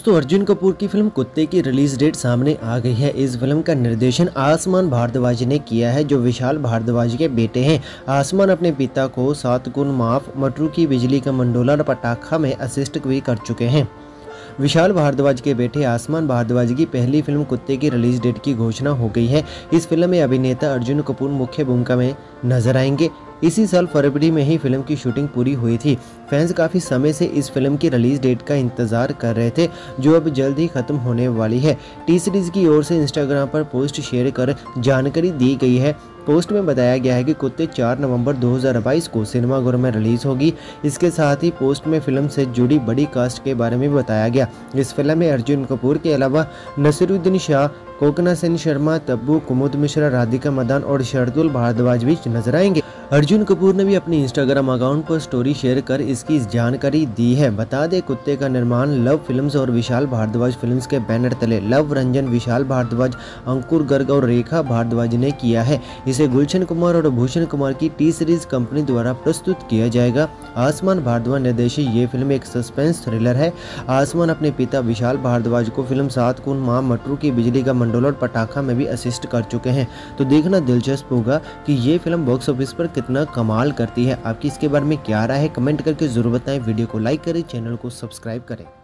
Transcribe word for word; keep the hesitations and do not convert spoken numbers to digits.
दोस्तों अर्जुन कपूर की फिल्म कुत्ते की रिलीज डेट सामने आ गई है। इस फिल्म का निर्देशन आसमान भारद्वाज ने किया है, जो विशाल भारद्वाज के बेटे हैं। आसमान अपने पिता को सात गुण माफ, मटरू की बिजली का मंडोला और पटाखा में असिस्ट भी कर चुके हैं। विशाल भारद्वाज के बेटे आसमान भारद्वाज की पहली फिल्म कुत्ते की रिलीज डेट की घोषणा हो गई है। इस फिल्म में अभिनेता अर्जुन कपूर मुख्य भूमिका में नजर आएंगे। इसी साल फरवरी में ही फिल्म की शूटिंग पूरी हुई थी। फैंस काफ़ी समय से इस फिल्म की रिलीज डेट का इंतजार कर रहे थे, जो अब जल्द ही खत्म होने वाली है। टी सीरीज की ओर से इंस्टाग्राम पर पोस्ट शेयर कर जानकारी दी गई है। पोस्ट में बताया गया है कि कुत्ते चार नवंबर दो हज़ार बाईस को सिनेमाघरों में रिलीज होगी। इसके साथ ही पोस्ट में फिल्म से जुड़ी बड़ी कास्ट के बारे में बताया गया। इस फिल्म में अर्जुन कपूर के अलावा नसीरुद्दीन शाह, कोकना सेन शर्मा, तब्बू, कुमुद मिश्रा, राधिका मदान और शरदुल भारद्वाज भी नजर आएंगे। अर्जुन कपूर ने भी अपने इंस्टाग्राम अकाउंट पर स्टोरी शेयर कर इसकी जानकारी दी है। बता दें, कुत्ते का निर्माण लव फिल्म्स और विशाल भारद्वाज फिल्म्स के बैनर तले लव रंजन, विशाल भारद्वाज, अंकुर गर्ग और रेखा भारद्वाज ने किया है। इसे गुलशन कुमार और भूषण कुमार की टी सीरीज कंपनी द्वारा प्रस्तुत किया जाएगा। आसमान भारद्वाज निर्देशित ये फिल्म एक सस्पेंस थ्रिलर है। आसमान अपने पिता विशाल भारद्वाज को फिल्म सात खून मां, मटरू की बिजली का मंडोला और पटाखा में भी असिस्ट कर चुके हैं। तो देखना दिलचस्प होगा कि ये फिल्म बॉक्स ऑफिस पर कितना कमाल करती है। आपकी इसके बारे में क्या राय है, कमेंट करके जरूर बताएं। वीडियो को लाइक करें, चैनल को सब्सक्राइब करें।